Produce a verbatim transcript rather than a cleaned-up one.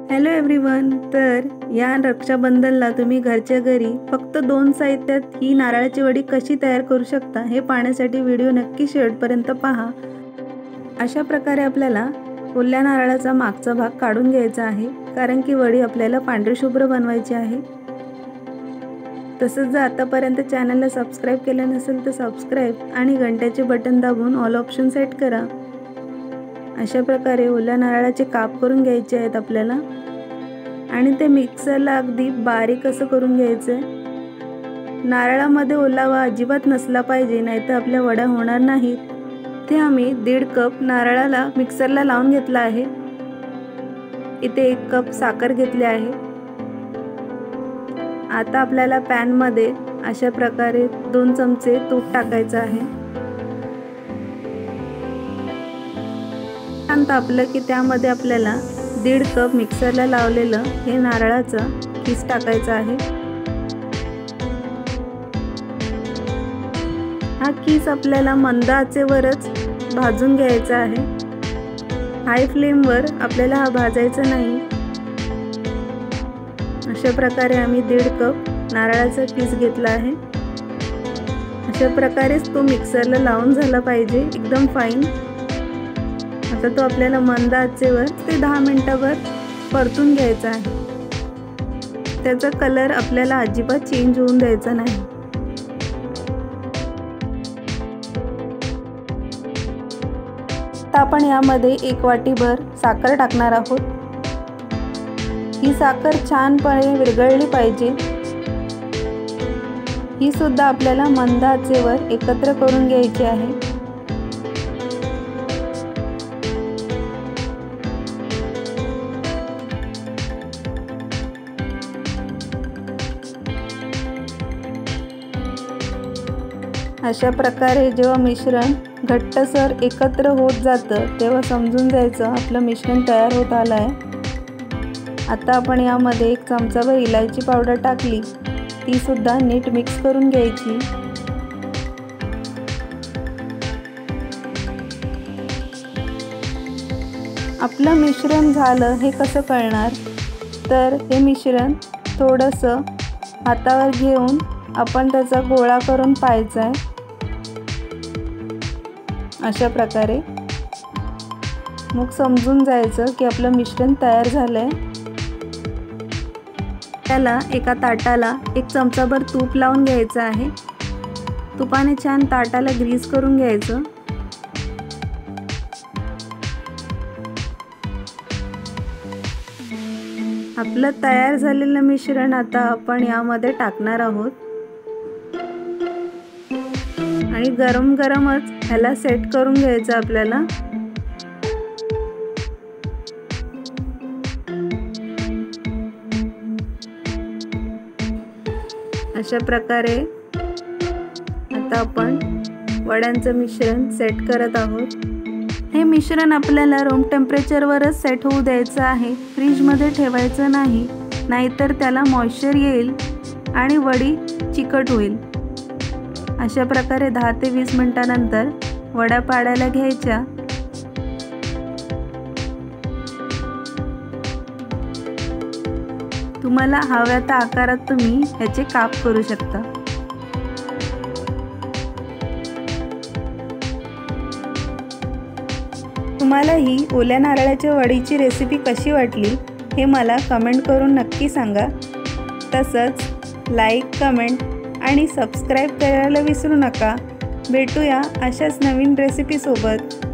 Hello everyone. तर या रक्षाबंधनला तुम्ही घरच्या घरी फक्त दोन साहित्यात ही नारळाची वडी कशी तयार करू शकता हे पाहण्यासाठी व्हिडिओ नक्की शेवटपर्यंत पहा। अशा प्रकारे आपल्याला ओल्या नारळाचा मागचा भाग काढून घ्यायचा आहे, कारण की वडी आपल्याला पांढरी शुभ्र बनवायची आहे। तसंच जर आतापर्यंत चॅनलला सबस्क्राइब केलं नसेल तर सबस्क्राइब आणि घंट्याचे बटन दाबून ऑल ऑप्शन सेट करा। अशा प्रकारे ओल्या नारळाचे काप करून घ्यायचे आहेत आपल्याला आणि ते मिक्सरला अगदी बारीक असं करून घ्यायचं आहे। नारळामध्ये ओलावा अजिबात नसला पाहिजे, नाहीतर आपल्या वड्या होणार नाहीत। ते आम्ही दीड कप नारळाला मिक्सरला लावून घेतला आहे। इथे एक कप साखर घेतली आहे। आता आपल्याला पॅन मध्ये अशा प्रकारे दोन चमचे तूप टाकायचं आहे। तापलं की त्यामध्ये आपल्याला दीड कप मिक्सरला लावलेलं हे नारळाचं किस टाकायचं आहे। हा किस आपल्याला मंद आचेवरच भाजून घ्यायचा आहे। हाय फ्लेमवर आपल्याला हा भाजायचा नाही। अशा प्रकारे आम्ही दीड कप नारळाचा किस घेतला आहे। अशा प्रकारेच तो मिक्सरला लावून झाला पाहिजे, एकदम फाईन। आता तो आपल्याला मंद आचेवर ते दहा मिनिटांवर परतून घ्यायचा आहे। त्याचा कलर आपल्याला अजिबात चेंज होऊन द्यायचा नाही। आता आपण यामध्ये एक वाटीभर साखर टाकणार आहोत। ही साखर छानपणे विरघळली पाहिजे। ही सुद्धा आपल्याला मंद आचेवर एकत्र करून घ्यायची आहे। अशा प्रकारे जेव्हा मिश्रण घट्टसर एकत्र होत जातं तेव्हा समजून जायचं आपलं मिश्रण तयार होत आलं आहे। आता आपण यामध्ये एक चमचाभर इलायची पावडर टाकली, ती सुद्धा नीट मिक्स करून घ्यायची। आपलं मिश्रण झालं हे कसं कळणार, तर हे मिश्रण थोडंसं हातावर घेऊन आपण त्याचा गोळा करून पाहायचा आहे। अशा प्रकारे मग समजून जायचं की आपलं मिश्रण तयार झालंय। त्याला एका ताटाला एक चमचाभर तूप लावून घ्यायचं आहे। तुपाने छान ताटाला ग्रीस करून घ्यायचं। आपलं तयार झालेलं मिश्रण आता आपण यामध्ये टाकणार आहोत आणि गरम गरमच ह्याला सेट करून घ्यायचं आपल्याला। अशा प्रकारे आता आपण वड्यांचं मिश्रण सेट करत आहोत। हे मिश्रण आपल्याला रूम टेम्परेचरवरच सेट होऊ द्यायचं आहे, फ्रीजमध्ये ठेवायचं नाही, नाहीतर त्याला मॉइश्चर येईल आणि वडी चिकट होईल। अशा प्रकारे दहा ते वीस मिनिटांनंतर वड्या पाडायला घ्यायच्या। तुम्हाला हव्या त्या आकारात तुम्ही ह्याचे काप करू शकता। तुम्हाला ही ओल्या नारळाच्या वडीची रेसिपी कशी वाटली हे मला कमेंट करून नक्की सांगा। तसंच लाईक, कमेंट आणि सबस्क्राइब करायला विसरू नका। भेटूया अशाच नवीन रेसिपी सोबत।